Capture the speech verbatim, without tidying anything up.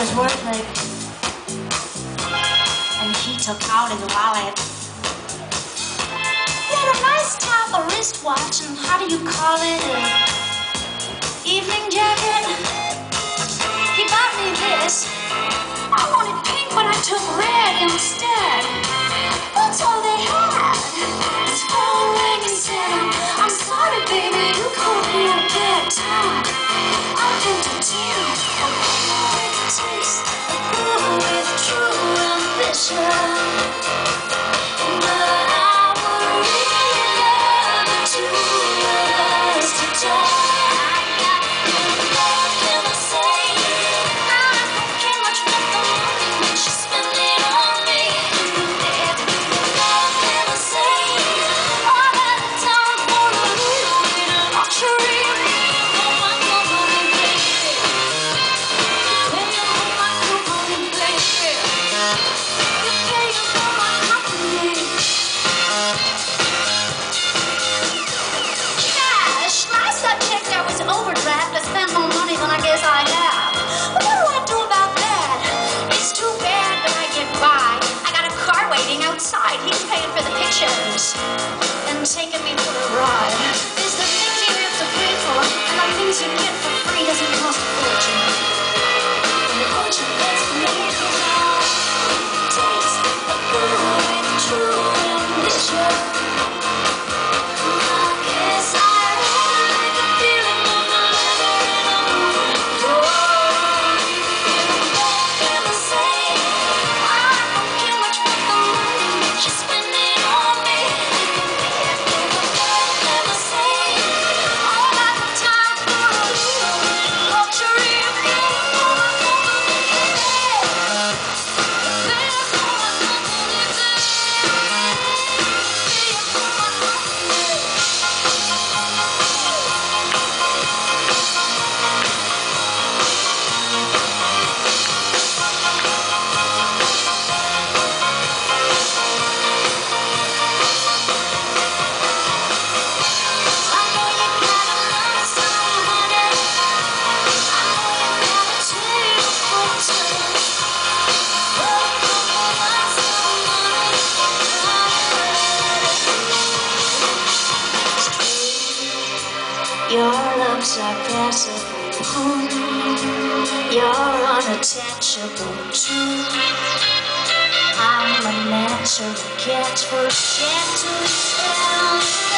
dollars worth, maybe. And he took out his wallet. He had a nice type of wristwatch, and how do you call it? An evening jacket. He bought me this. I wanted pink, but I took red instead. That's all they had. His phone rang and said, I'm sorry, baby, you called me at a bad time. I had to tell a boy to taste a girl with true ambition. But I would really love the two of us to talk. I got love him to say. I don't care much for the money when she spend it on me. Love him to say. I got time for a little bit of luxury. Oh my company, baby. When you hold my company, baby. You're paying for my company. Cash. Last I checked, I was overdraft. I spent more money than I guess I have. But what do I do about that? It's too bad that I get by. I got a car waiting outside. He's paying for the pictures and taking me for a ride. There's the things you have to pay for, and the things you get for free doesn't cost a fortune. And the fortune gets made for now. Takes a girl with true ambition. I guess I really like the feeling of the leather in a moving door. Love him to say, I don't care much for the money that you spend it on me. Love him to say, I got the time for a little bit of luxury. Paying for my company, baby. Paying for my company, baby. Paying for my company. I know you gotta love somebody. I know you gotta take a photo. But come on, love somebody. Your loves are passive. You're unattachable too. I'm a natural catch for a gentle sound.